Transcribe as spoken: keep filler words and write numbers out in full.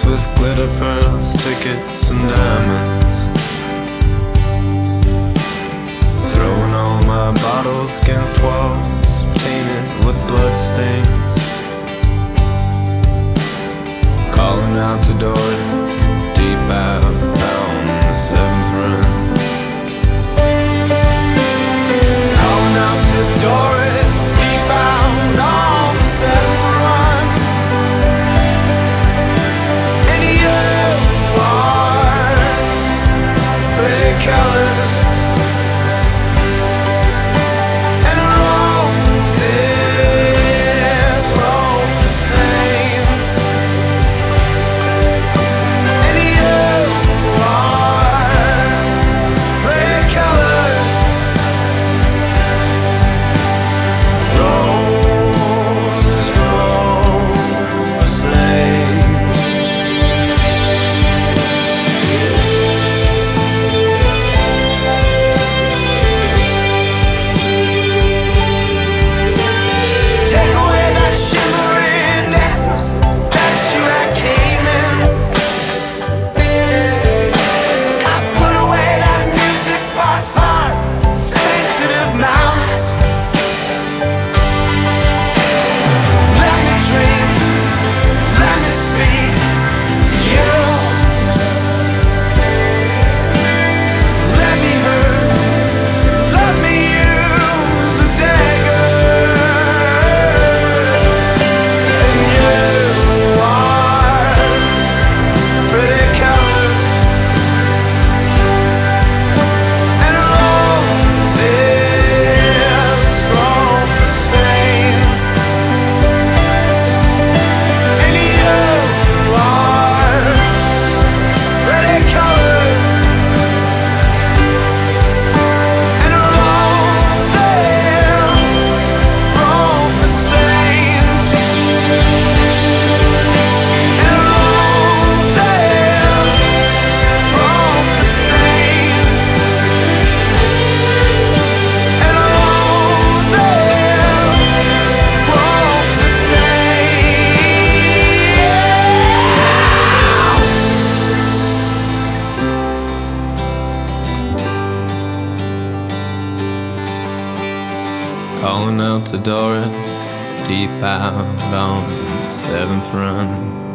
with glitter pearls, tickets and diamonds. Throwing all my bottles against walls, tainted with blood stains. Calling out to Doris, deep out down the seventh run. Calling out to Doris, deep out on the seventh run. And you are pretty colors. Calling out to Doris, deep out on the seventh run.